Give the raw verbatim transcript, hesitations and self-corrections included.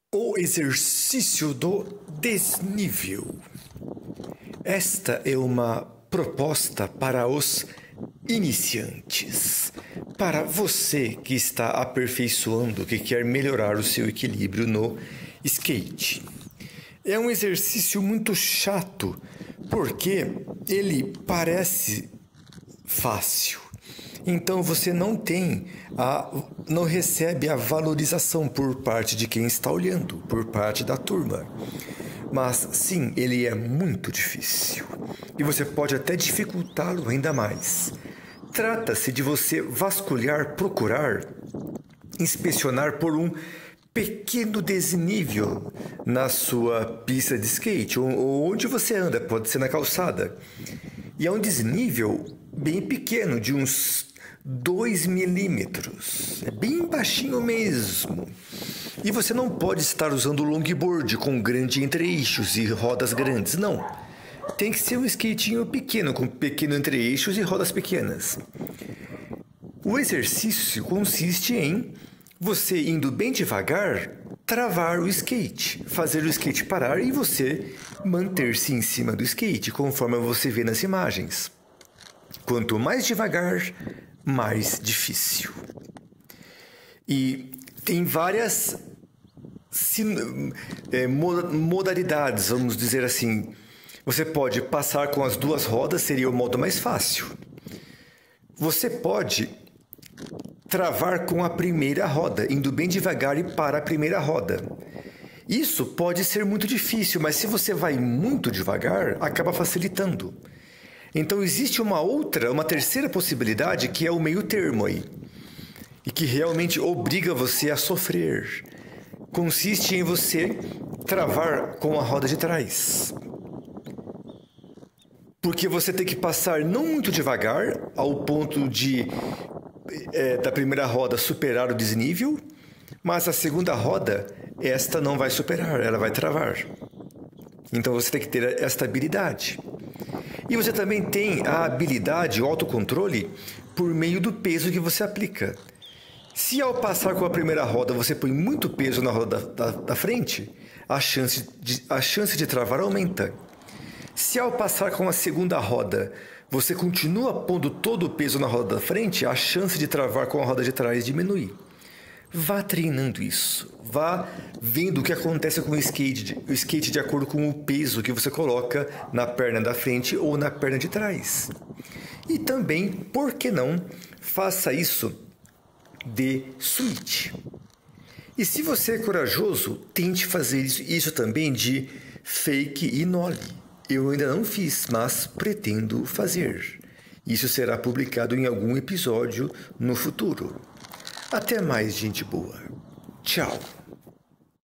O exercício do desnível. Esta é uma proposta para os iniciantes, para você que está aperfeiçoando, que quer melhorar o seu equilíbrio no skate. É um exercício muito chato, porque ele parece fácil. Então você não tem a não recebe a valorização por parte de quem está olhando, por parte da turma. Mas sim, ele é muito difícil. E você pode até dificultá-lo ainda mais. Trata-se de você vasculhar, procurar, inspecionar por um pequeno desnível na sua pista de skate, ou onde você anda, pode ser na calçada. E é um desnível bem pequeno, de uns dois milímetros. É bem baixinho mesmo. E você não pode estar usando longboard com grande entre-eixos e rodas grandes, não. Tem que ser um skatinho pequeno, com pequeno entre-eixos e rodas pequenas. O exercício consiste em você indo bem devagar, travar o skate, fazer o skate parar e você manter-se em cima do skate, conforme você vê nas imagens. Quanto mais devagar, mais difícil. E tem várias é, modalidades, vamos dizer assim. Você pode passar com as duas rodas, seria o modo mais fácil. Você pode travar com a primeira roda, indo bem devagar e para a primeira roda. Isso pode ser muito difícil, mas se você vai muito devagar, acaba facilitando. Então existe uma outra, uma terceira possibilidade que é o meio termo aí. E que realmente obriga você a sofrer. Consiste em você travar com a roda de trás. Porque você tem que passar não muito devagar, ao ponto de é, da primeira roda superar o desnível, mas a segunda roda, esta não vai superar, ela vai travar. Então você tem que ter esta habilidade. E você também tem a habilidade, o autocontrole, por meio do peso que você aplica. Se ao passar com a primeira roda você põe muito peso na roda da, da, da frente, a chance, de, a chance de travar aumenta. Se ao passar com a segunda roda você continua pondo todo o peso na roda da frente, a chance de travar com a roda de trás diminui. Vá treinando isso. Vá vendo o que acontece com o skate, o skate de acordo com o peso que você coloca na perna da frente ou na perna de trás. E também, por que não, faça isso de switch. E se você é corajoso, tente fazer isso, isso também de fake e nollie. Eu ainda não fiz, mas pretendo fazer. Isso será publicado em algum episódio no futuro. Até mais, gente boa. Tchau.